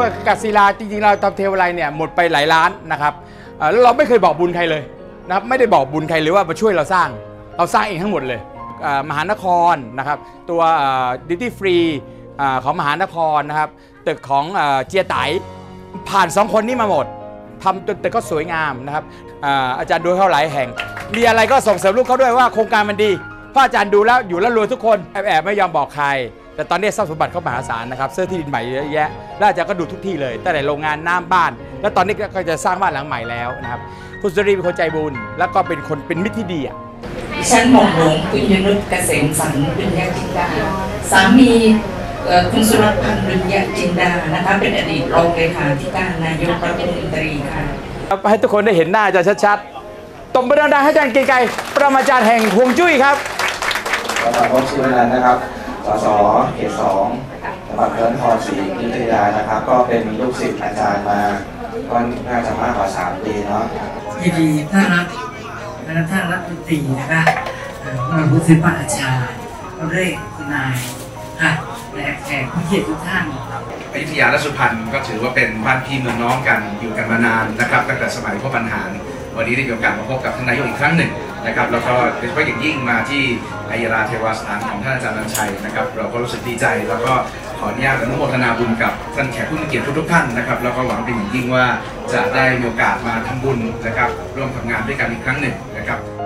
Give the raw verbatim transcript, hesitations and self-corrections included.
กัสศิลาจริงๆเราทำเทวไลเนี่ยหมดไปหลายล้านนะครับแล้วเราไม่เคยบอกบุญใครเลยนะครับไม่ได้บอกบุญใครหรือว่ามาช่วยเราสร้างเราสร้างเองทั้งหมดเลยมหานครนะครับตัวดิวตี้ฟรีของมหานครนะครับตึกของเจียไตผ่านสองคนนี้มาหมดทำจนตึกก็สวยงามนะครับอาจารย์ดูเขาหลายแห่งมีอะไรก็ส่งเสริมลูกเขาด้วยว่าโครงการมันดีเพราะอาจารย์ดูแล้วอยู่แล้วรวยทุกคนแอบแอบไม่ยอมบอกใครแต่ตอนนี้ทรัพย์สมบัติเขามหาศาลนะครับเสื้อที่ดินใหม่เยอะแยะแล้วอาจารย์ก็ดูทุกที่เลยตั้งแต่โรงงานน้ำบ้านแล้วตอนนี้ก็จะสร้างบ้านหลังใหม่แล้วนะครับคุณสุรีเป็นคนใจบุญแล้วก็เป็นคนเป็นมิตรที่ดีอ่ะดิฉันหม่อมหลวงปุญญนุชเกษมสันต์ปุญญจินดาสามีคุณสุรพันธ์ปุญญจินดานะคะเป็นอดีตรองเลขาธิการนายกรัฐมนตรีค่ะให้ทุกคนได้เห็นหน้าอาจารย์ชัดๆตบมือดังๆให้อาจารย์เกียรติไกรปรมาจารย์แห่งฮวงจุ้ยครับขอบคุณชื่อนั้นนะครับสสเขตสองจังหวัดพระนครศรีอยุธยานะครับก็เป็นลูกศิษย์อาจารย์มาก็น่าจะมากกว่าสามปีเนาะยินดีต้อนรับท่านรัฐมนตรีนะคะมาบุษบาอาจารย์เร่คุณนายค่ะและแขกผู้เกียรติทุกท่านอยุธยาและสุพรรณก็ถือว่าเป็นบ้านพี่เมืองน้องกันอยู่กันมานานนะครับตั้งแต่สมัยพ่อปัญหาวันนี้ได้มีโอกาสมาพบกับท่านนายกอีกครั้งหนึ่งนะครับแล้วก็โดยเฉพาะอย่างยิ่งมาที่อัยราเทวสถานของท่านอาจารย์นันชัยนะครับเราก็รู้สึกดีใจแล้วก็ขออนุญาตอนุโมทนาบุญกับท่านแขกผู้มีเกียรติทุกท่านนะครับแล้วก็หวังเป็นอย่างยิ่งว่าจะได้มีโอกาสมาทำบุญนะครับร่วมทำงานด้วยกันอีกครั้งหนึ่งนะครับ